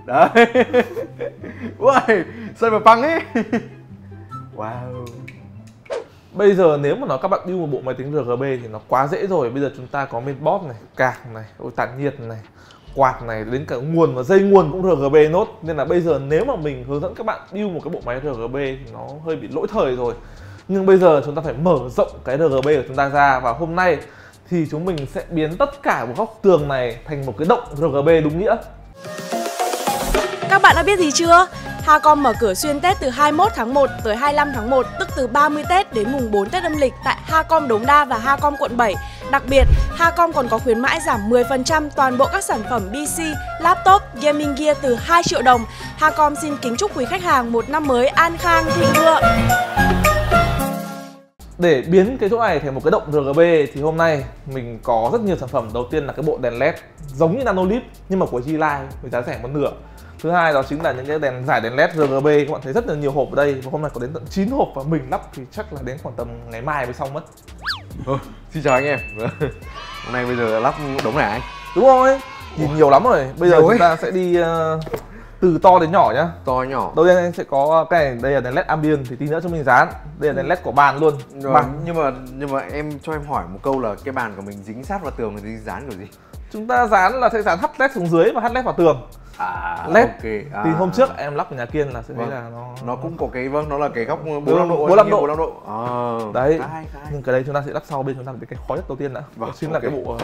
Đấy. Ui, Cyberpunk ấy. Wow. Bây giờ nếu mà các bạn build một bộ máy tính RGB thì nó quá dễ rồi. Bây giờ chúng ta có mainboard này, card này, tản nhiệt này, quạt này, đến cả nguồn và dây nguồn cũng RGB nốt. Nên là bây giờ nếu mà mình hướng dẫn các bạn build một cái bộ máy RGB thì nó hơi bị lỗi thời rồi. Nhưng bây giờ chúng ta phải mở rộng cái RGB của chúng ta ra. Và hôm nay thì chúng mình sẽ biến tất cả một góc tường này thành một cái động RGB đúng nghĩa. Các bạn đã biết gì chưa? Hacom mở cửa xuyên Tết từ 21 tháng 1 tới 25 tháng 1, tức từ 30 Tết đến mùng 4 Tết âm lịch tại Hacom Đống Đa và Hacom quận 7. Đặc biệt, Hacom còn có khuyến mãi giảm 10% toàn bộ các sản phẩm PC, laptop, gaming gear từ 2 triệu đồng. Hacom xin kính chúc quý khách hàng một năm mới an khang thịnh vượng. Để biến cái chỗ này thành một cái động RGB thì hôm nay mình có rất nhiều sản phẩm. Đầu tiên là cái bộ đèn LED giống như Nanolip nhưng mà của G-Line với giá rẻ một nửa. Thứ hai đó chính là những cái đèn giải đèn LED RGB, các bạn thấy rất là nhiều hộp ở đây và hôm nay có đến tận 9 hộp và mình lắp thì chắc là đến khoảng tầm ngày mai mới xong mất. Xin chào anh em. Hôm nay bây giờ lắp đống này anh. Đúng rồi, nhìn nhiều lắm rồi. Bây giờ chúng ta sẽ đi từ to đến nhỏ nhá. To nhỏ. Đầu tiên anh sẽ có cái này, đây là đèn LED ambient thì tí nữa chúng mình dán. Đây là đèn LED của bàn luôn. Rồi, nhưng mà em cho em hỏi một câu là cái bàn của mình dính sát vào tường thì dán kiểu gì? Chúng ta dán là sẽ dán HLED xuống dưới và HLED vào tường. LED. Okay. Thì hôm trước em lắp ở nhà Kiên là sẽ thấy là nó cũng có cái nó là cái góc 45 độ. 45 độ. Đấy. Nhưng cái đây chúng ta sẽ lắp sau, bên chúng ta phải cái khó nhất đầu tiên đã. Đó chính là cái bộ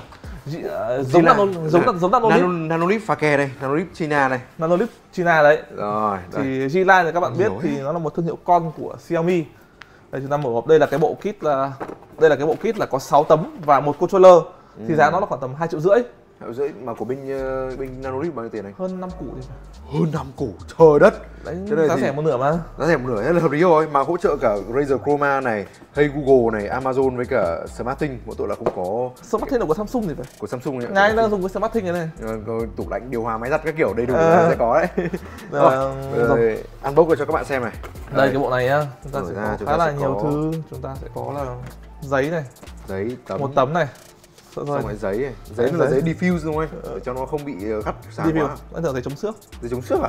giống Nanolip pha kè đây, Nanolip China này. Nanolip China đấy. Rồi. Thì G-Line thì các bạn biết thì nó là một thương hiệu con của Xiaomi. Đây chúng ta mở hộp, đây là cái bộ kit là có 6 tấm và một controller. Thì giá nó là khoảng tầm 2,5 triệu. Mà của bên Nanolip bao nhiêu tiền này? Hơn 5 củ đi. Hơn 5 củ, trời đất. Đấy, giá rẻ một nửa mà. Giá rẻ một nửa rất là hợp lý rồi, mà hỗ trợ cả Razer Chroma này, Hey Google này, Amazon với cả SmartThings, mỗi tội là không có. SmartThings là của Samsung thì phải. Của Samsung nhỉ? Ngay anh đang dùng cái SmartThings này. Tủ lạnh, điều hòa, máy giặt các kiểu đầy đủ sẽ có đấy. Rồi, unbox cho các bạn xem này. Đây cái bộ này nhá, chúng ta sẽ có khá là nhiều thứ. Chúng ta sẽ có là giấy này, giấy tấm, một tấm này. Xong rồi giấy này, giấy là giấy diffuse đúng không anh? Để cho nó không bị gắt sáng quá. Anh tưởng giấy chống xước. Giấy chống xước à?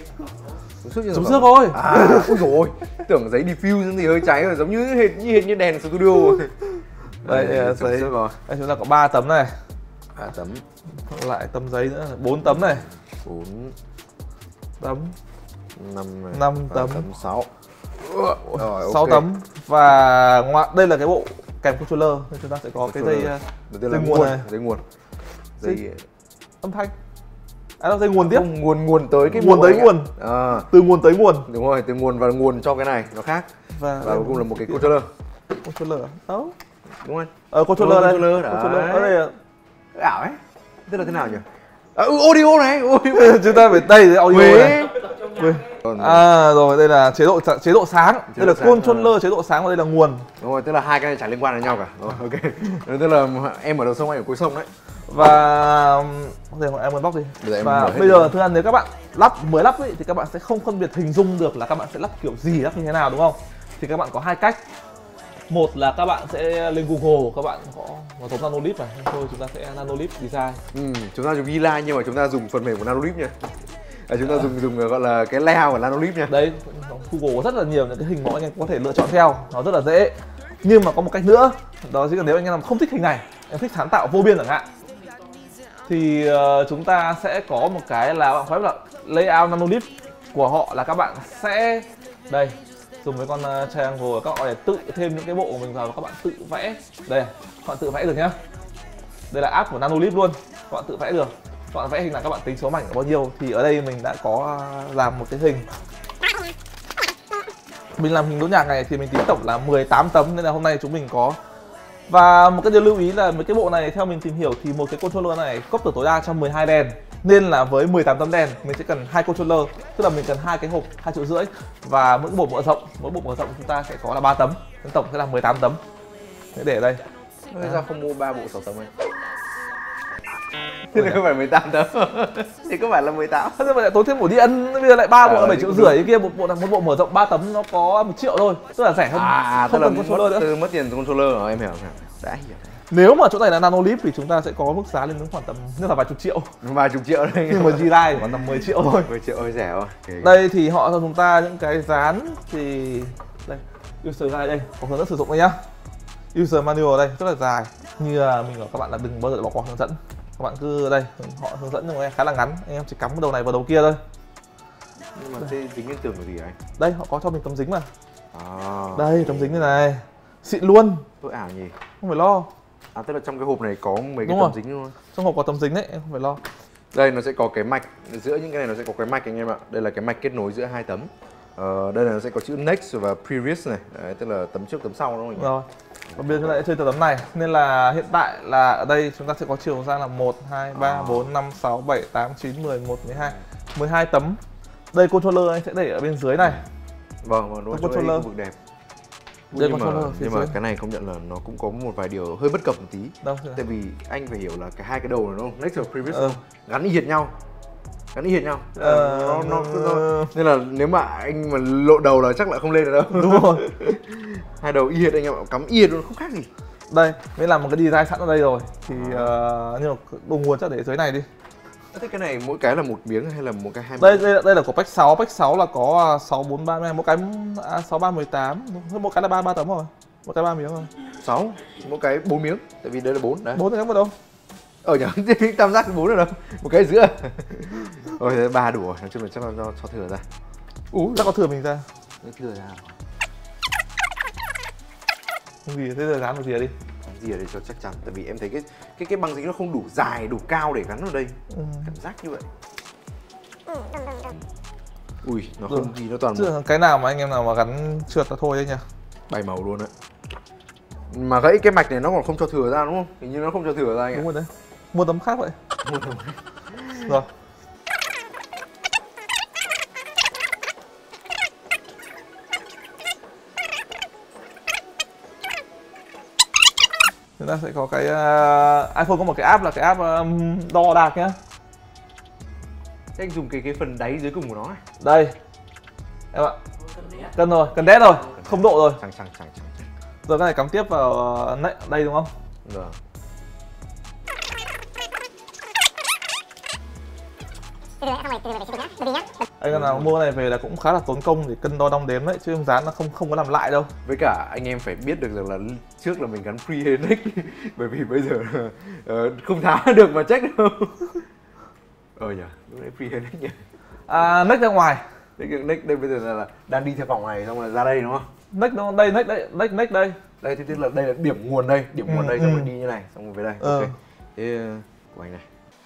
Chống xước thôi. Ôi dồi ôi, tưởng giấy diffuse thì hơi cháy rồi, giống như hệt như đèn studio. Đây là giấy rồi. Đây chúng ta có 3 tấm này. 3 tấm. Lại tấm giấy nữa, 4 tấm này. 4 tấm. 5 tấm. 6. Rồi, 6 tấm. Và đây là cái bộ kèm controller nên chúng ta sẽ có cái dây nguồn này, dây âm thanh, dây nguồn tiếp, nguồn tới cái nguồn tới nguồn, từ nguồn tới nguồn, đúng rồi, từ nguồn và nguồn cho cái này nó khác, và cuối cùng là một cái controller đó, đúng không? Controller đây, ở đây ảo ấy, tức là thế nào nhỉ? Audio này, chúng ta phải đây audio này. Rồi đây là chế độ sáng, đây là controller chế độ sáng và đây là nguồn. Đúng rồi, tức là hai cái này chẳng liên quan đến nhau cả. Ok. Tức là em ở đầu sông, anh ở cuối sông đấy. Và em unbox đi. Và bây giờ thứ ăn nếu các bạn mới lắp ấy, thì các bạn sẽ không phân biệt hình dung được là các bạn sẽ lắp kiểu gì, lắp như thế nào đúng không? Thì các bạn có hai cách. Một là các bạn sẽ lên Google, các bạn có giống Nanolip này, thôi chúng ta sẽ Nanolip design. Chúng ta dùng G-Line nhưng mà chúng ta dùng phần mềm của Nanolip nha. Chúng ta dùng gọi là cái layout của Nanolip nha. Đấy, Google có rất là nhiều những cái hình mà anh em có thể lựa chọn theo, nó rất là dễ. Nhưng mà có một cách nữa, đó chính là nếu anh em không thích hình này, em thích sáng tạo vô biên chẳng hạn, thì chúng ta sẽ có một cái là bạn phải là layout Nanolip của họ là các bạn sẽ đây dùng với con triangle các bạn để tự thêm những cái bộ của mình vào và các bạn tự vẽ. Đây, các bạn tự vẽ được nhá. Đây là app của Nanolip luôn, các bạn tự vẽ được. Các bạn vẽ hình là các bạn tính số mảnh ở bao nhiêu thì ở đây mình đã có làm một cái hình. Mình làm hình đỗ nhạc này thì mình tính tổng là 18 tấm nên là hôm nay chúng mình có. Và một cái điều lưu ý là mấy cái bộ này theo mình tìm hiểu thì một cái controller này cốc được tối đa cho 12 đèn. Nên là với 18 tấm đèn mình sẽ cần 2 controller, tức là mình cần 2 cái hộp 2,5 triệu. Và mỗi bộ mở rộng chúng ta sẽ có là 3 tấm. Nên tổng sẽ là 18 tấm. Thế để ở đây. Bây giờ không mua 3 bộ 6 tấm ấy. Thế này không phải 18 tấm. Thì có phải là 18. Thế mà lại tốn thêm bộ điện, bây giờ lại 3 bộ là 7,5 triệu cái kia, một bộ mở rộng 3 tấm nó có 1 triệu thôi, tức là rẻ hơn. Không cần controller nữa. Mất tiền controller rồi, em hiểu. Đã hiểu. Nếu mà chỗ này là Nanolip thì chúng ta sẽ có mức giá lên đến khoảng tầm như là vài chục triệu. Vài chục triệu đây. Nhưng mà G-Line khoảng tầm 10 triệu thôi. 10 triệu hơi rẻ rồi. Okay. Đây thì họ cho chúng ta những cái dán thì đây, user guide đây, có hướng dẫn sử dụng đây nhá. User manual đây rất là dài. Như là mình bảo các bạn là đừng bao giờ bỏ qua hướng dẫn. Các bạn cứ đây, họ hướng dẫn cho em khá là ngắn, anh em chỉ cắm cái đầu này vào đầu kia thôi. Nhưng mà thế dính lên tường là gì ấy? Đây họ có cho mình tấm dính mà. À. Đây tấm dính như này. Xịn luôn. Tôi ảo nhỉ. Không phải lo. À tức là trong cái hộp này có mấy cái Đúng tấm rồi. dính luôn. Trong hộp có tấm dính đấy, em không phải lo. Đây nó sẽ có cái mạch, giữa những cái này nó sẽ có cái mạch anh em ạ. Đây là cái mạch kết nối giữa hai tấm. Đây là nó sẽ có chữ next và previous này. Đấy, tức là tấm trước tấm sau đúng không? Rồi. Và bây giờ chúng ta sẽ chơi từ tấm này. Nên là hiện tại là ở đây chúng ta sẽ có chiều ra là 1, 2, 3, 4, 5, 6, 7, 8, 9, 10, 11, 12 12 tấm. Đây controller anh sẽ để ở bên dưới này. Vâng, đúng rồi, controller vực đẹp. Đây Nhưng controller mà cái này công nhận là nó cũng có một vài điều hơi bất cập một tí. Đâu? Tại vì anh phải hiểu là hai cái đầu này đúng không? Next và previous gắn y hệt nhau. Gắn y hệt nhau. Nên là nếu mà anh mà lộ đầu là chắc là không lên được đâu. Đúng rồi. Hai đầu y hệt anh em ạ, cắm y hệt luôn, không khác gì. Đây, mới làm một cái design sẵn ở đây rồi. Thì nhưng mà đầu nguồn chắc để dưới này đi. Thế cái này mỗi cái là một miếng hay là một cái hai miếng? Đây là của Pack 6, Pack 6 là có 6, 4, 3, mỗi cái 6, 3, 18, mỗi cái là 3 tấm rồi. Một cái 3 miếng rồi. 6, mỗi cái 4 miếng, tại vì đây là 4 đấy. 4 cái vào đâu? Nhỉ, tam giác 4 rồi đâu. Một cái giữa. Rồi thế 3 đủ rồi, nói chung là chắc là cho thừa ra. Chắc có thừa mình ra. Thừa ra. Không gì, thế giờ dán một gì đi. Gì ở đây cho chắc chắn, tại vì em thấy cái băng dính nó không đủ dài, đủ cao để gắn vào đây. Cảm giác như vậy. Ui, nó không gì, nó toàn chứ cái nào mà anh em nào mà gắn trượt là thôi đấy nhỉ. Bảy màu luôn đấy. Mà gãy cái mạch này nó còn không cho thừa ra đúng không? Hình như nó không cho thừa ra anh ạ. Đúng rồi đấy. Mua tấm khác vậy. Mua tấm khác. Rồi. Chúng ta sẽ có cái iPhone có một cái app là cái app đo đạc nhá. Thế anh dùng cái phần đáy dưới cùng của nó này. Đây. Em ạ. Cân rồi, cần đét rồi, không độ rồi. Chẳng. Rồi cái này cắm tiếp vào đây đúng không? Vâng. Anh nào mua cái này về là cũng khá là tốn công để cân đo đong đếm đấy, chứ dán nó không có làm lại đâu. Với cả anh em phải biết được rằng là trước là mình gắn free neck bởi vì bây giờ không tháo được mà check đâu. Nhỉ, lúc nãy free neck nhỉ. Neck ra ngoài. Neck đây bây giờ là đang đi theo vòng này xong rồi ra đây đúng không? Neck nó đây, neck đây. Đây thì tức là đây là điểm nguồn đây, xong rồi đi như này, xong rồi về đây. Ok. Thế của anh này.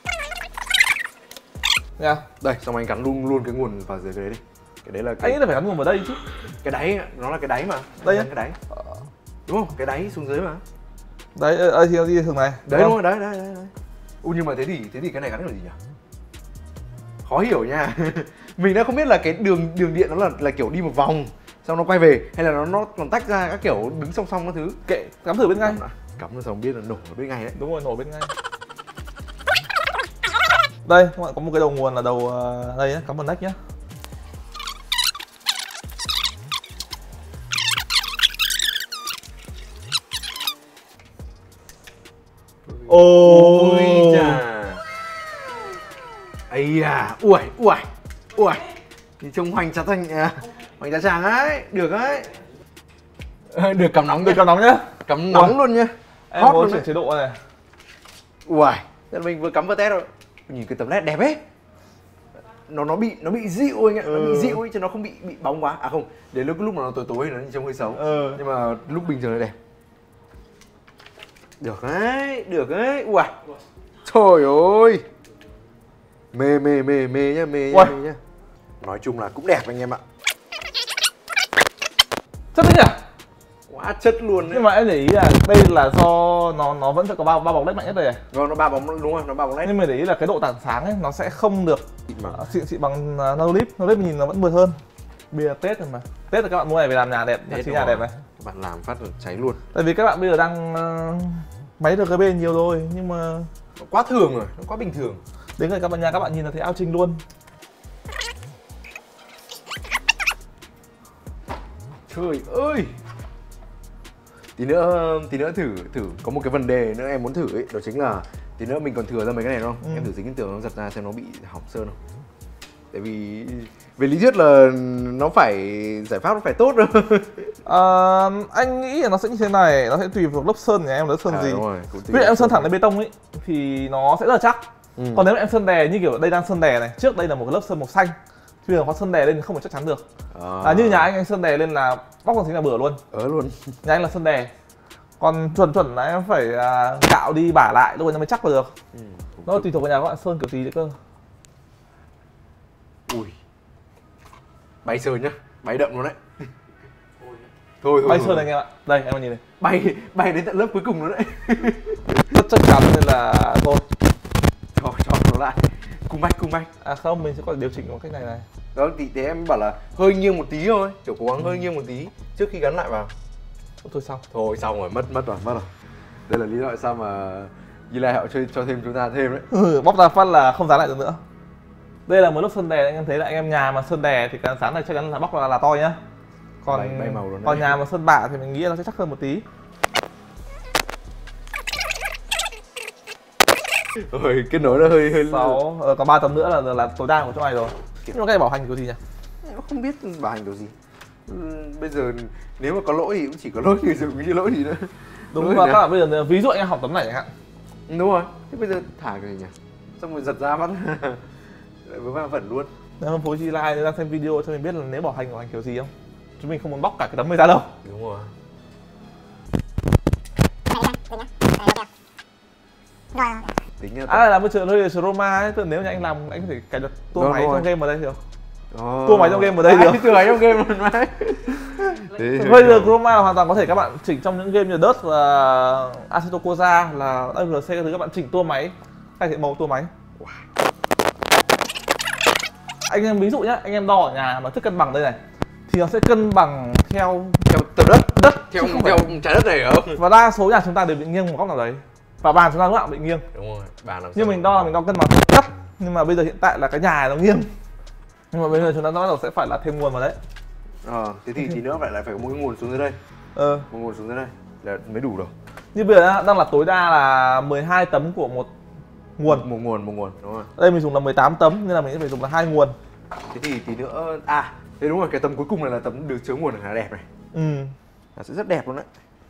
Nha. Đây, xong anh gắn luôn cái nguồn vào dưới cái đấy đi. Cái đấy là anh ấy là phải gắn nguồn vào đây chứ. Cái đáy, nó là cái đáy mà. Đây á? Cái đáy. Đúng không? Cái đáy xuống dưới mà. Đấy, thì đi thường này. Đấy đúng rồi, đấy. Nhưng mà thế thì cái này gắn là gì nhỉ? Khó hiểu nha. Mình đã không biết là cái đường điện nó là kiểu đi một vòng xong nó quay về hay là nó còn tách ra các kiểu đứng song song các thứ. Kệ, cắm thử bên ngay. Cắm rồi xong biết là nổ ở bên ngay đấy. Đúng rồi, nổ bên ngay. Đây, các bạn có một cái đầu nguồn là đầu đây nhé, cắm vào neck nhé. Ôi chà. Ây da, ui. Thì trông hoành tráng ấy, được ấy. Được cắm nóng nhá. Cắm nóng luôn nhá. Em có chuyển chế độ này. Ui, thế là mình vừa cắm vào test rồi. Nhìn cái tấm led đẹp ấy. Nó bị dịu anh ạ, nó bị dịu ấy chứ nó không bị bóng quá. À không, đến lúc mà nó tối nó trông hơi xấu. Nhưng mà lúc bình thường nó đẹp. Được đấy. Ui. Trời ơi. Mê nhá. Nói chung là cũng đẹp anh em ạ. Chất đấy nhỉ? Quá chất luôn đấy. Nhưng mà em để ý là đây là do nó vẫn sẽ có ba bóng led mạnh nhất đây này. Vâng, nó ba bóng đúng rồi, nó ba bóng led. Nhưng mà để ý là cái độ tản sáng ấy nó sẽ không được xịn bằng Nanolip. Nanolip nhìn nó vẫn mượt hơn. Bây giờ Tết rồi mà. Tết là các bạn mua này về làm nhà đẹp, trang trí nhà đẹp này. Các bạn làm phát là cháy luôn. Tại vì các bạn bây giờ đang máy RGB nhiều rồi nhưng mà nó quá thường rồi, nó quá bình thường. đến ngày các bạn nhìn là thấy ao trình luôn. Trời ơi. tí nữa thử có một cái vấn đề nữa em muốn thử ấy, đó chính là tí nữa mình còn thừa ra mấy cái này đúng không? Em thử dính cái tường nó giật ra xem nó bị hỏng sơn không. Tại vì về lý thuyết là nó phải giải pháp nó phải tốt rồi. Anh nghĩ là nó sẽ như thế này, nó sẽ tùy vào lớp sơn nhà em lớp sơn gì. Đúng rồi, Ví dụ em sơn thẳng lên bê tông ấy thì nó sẽ rất là chắc. Còn nếu em sơn đè như kiểu đây đang sơn đè này, trước đây là một cái lớp sơn màu xanh, thì nó có sơn đè lên không phải chắc chắn được. Như nhà anh sơn đè lên là bóc con chính là bừa luôn. Luôn. Nhà anh là sơn đè. Còn chuẩn là em phải cạo đi bả lại lúc ấy nó mới chắc vào được. Nó tùy thuộc vào nhà các bạn sơn kiểu gì đấy cơ. Ui. Bay sơn nhá, bay đậm luôn đấy. Thôi Bay sơn này anh em ạ. Đây em nhìn này. Bay đến tận lớp cuối cùng luôn đấy. Rất chắc chắn nên là thôi. Cho nó lại. Cung bách. À không, mình sẽ có điều chỉnh một cách này này. Đó thì thế em bảo là hơi nghiêng một tí thôi, kiểu cố gắng hơi nghiêng một tí trước khi gắn lại vào. Thôi xong. Thôi xong rồi, mất rồi. Đây là lý do tại sao mà Gilai họ chơi cho thêm chúng ta thêm đấy. Bóc ra phát là không dán lại được nữa. Đây là một lớp sơn đè, anh em thấy là anh em nhà mà sơn đè thì cái dán này chắc chắn là bóc là to nhá. Còn bay màu luôn đấy. Còn nhà mà sơn bạ thì mình nghĩ nó sẽ chắc hơn một tí. Rồi kết nối nó hơi 6 còn 3 tấm nữa là tối đa của chỗ này rồi. Nhưng mà cái này bảo hành kiểu gì nhỉ? Em không biết bảo hành kiểu gì. Bây giờ nếu mà có lỗi thì cũng chỉ có lỗi người dùng chứ lỗi gì nữa. Đúng rồi, các bạn bây giờ ví dụ anh em hỏng tấm này chẳng hạn. Đúng rồi, thế bây giờ thả cái gì nhỉ? Xong rồi giật ra mắt lại với va vẩn luôn. Nếu hôm phố Gilai ra xem video cho mình biết là nếu bảo hành kiểu gì không? Chúng mình không muốn bóc cả cái tấm này ra đâu. Đúng rồi. Tính ra làm cái chuyện hơi Roma ấy, nếu như anh làm anh có thể cài đặt tua máy trong game vào đây được. Oh. Tua máy trong game vào đây được. Tua máy trong game luôn đấy. Bây giờ Chroma là hoàn toàn có thể các bạn chỉnh trong những game như Dust và Assetto Corsa là WRC các thứ, các bạn chỉnh tua máy, cải thiện màu tua máy. Anh em ví dụ nhá, anh em đo ở nhà mà thức cân bằng đây này thì nó sẽ cân bằng theo tờ đất theo trái đất này không? Và đa số nhà chúng ta đều bị nghiêng một góc nào đấy. Và bàn chúng ta lúc nào bị nghiêng. Đúng rồi, bàn làm nhưng mình đo cân bằng thấp, nhưng mà bây giờ hiện tại là cái nhà này nó nghiêng. Nhưng mà bây giờ chúng ta nói là sẽ phải là thêm nguồn vào đấy. Thế thì tí nữa lại phải có một cái nguồn xuống dưới đây. Một nguồn xuống dưới đây là mới đủ rồi. Như bây giờ đang là tối đa là 12 tấm của một nguồn. Một nguồn, đúng rồi. Đây mình dùng là 18 tấm nên là mình sẽ phải dùng là 2 nguồn. Thế thì tí nữa thế đúng rồi, cái tấm cuối cùng này là tấm được chứa nguồn là đẹp này. Nó sẽ rất đẹp luôn đấy.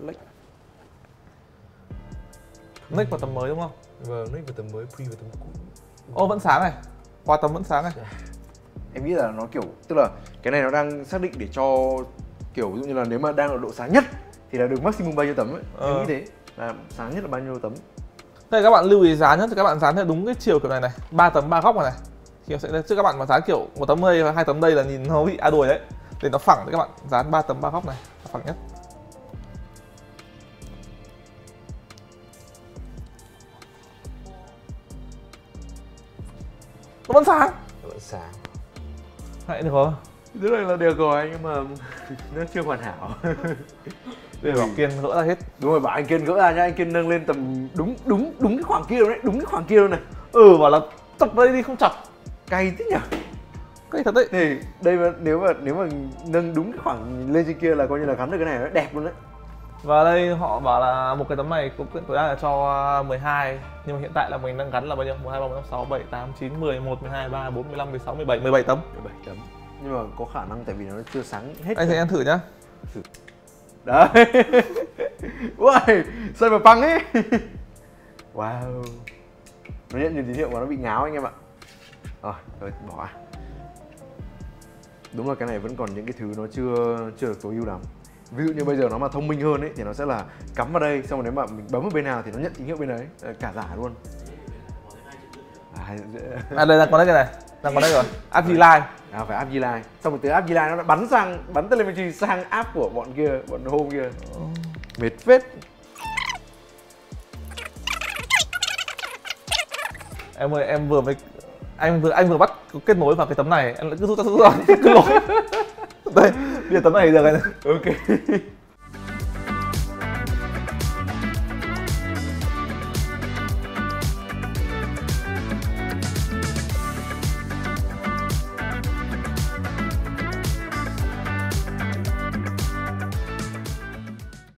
Nick vào tấm mới đúng không? Vâng, nick vào tấm mới, pre vào tấm cũ. Ô vẫn sáng này. Qua tấm vẫn sáng này. Em nghĩ là nó kiểu, tức là cái này nó đang xác định để cho kiểu ví dụ như là nếu mà đang ở độ sáng nhất thì là được maximum bao nhiêu tấm ấy. Em nghĩ thế, là sáng nhất là bao nhiêu tấm. Đây các bạn lưu ý dán nhá, thì các bạn dán theo đúng cái chiều kiểu này này, 3 tấm 3 góc này này. Thì sẽ chứ các bạn mà dán kiểu một tấm đây và 2 tấm đây là nhìn nó bị đuổi đấy. Để nó phẳng thì các bạn dán 3 tấm 3 góc này, phẳng nhất. Nó vẫn sáng. Hãy được rồi. Thế này là được rồi nhưng mà nó chưa hoàn hảo. Để bảo Kiên gỡ ra hết. Đúng rồi, bảo anh Kiên gỡ ra nhá, anh Kiên nâng lên tầm đúng cái khoảng kia luôn đấy, đúng cái khoảng kia luôn này. Bảo là chọc đây đi không chọc. Cay thế nhỉ? Cay thật đấy. Thì đây mà nếu mà nâng đúng cái khoảng lên trên kia là coi như là gắn được cái này nó đẹp luôn đấy. Và đây họ bảo là một cái tấm này cũng tối đa là cho 12. Nhưng mà hiện tại là mình đang gắn là bao nhiêu? 1, 2, 3, 4, 5, 6, 7, 8, 9, 10, 11, 12, 13, 14, 15, 16, 17, 17 tấm. 17 tấm. Nhưng mà có khả năng tại vì nó chưa sáng hết. Anh sẽ ăn thử nhá. Đấy. Ui, Cyberpunk ấy. Wow. Nó nhận nhìn tín hiệu mà nó bị ngáo anh em ạ. Rồi bỏ. Đúng là cái này vẫn còn những cái thứ nó chưa được tối ưu lắm. Ví dụ như bây giờ nó mà thông minh hơn ấy thì nó sẽ là cắm vào đây, xong rồi nếu mà mình bấm ở bên nào thì nó nhận tín hiệu bên đấy, cả giả luôn. Đây là có đây cái này, đang có đây rồi. App Gilai. Phải app Gilai. Xong rồi từ app Gilai nó đã bắn telemetry sang app của bọn kia, bọn home kia. Mệt phết. Em ơi, anh vừa bắt kết nối vào cái tấm này, em lại cứ rút ra cứ lỗi. Đây, bây giờ tấm này được rồi này. Ok.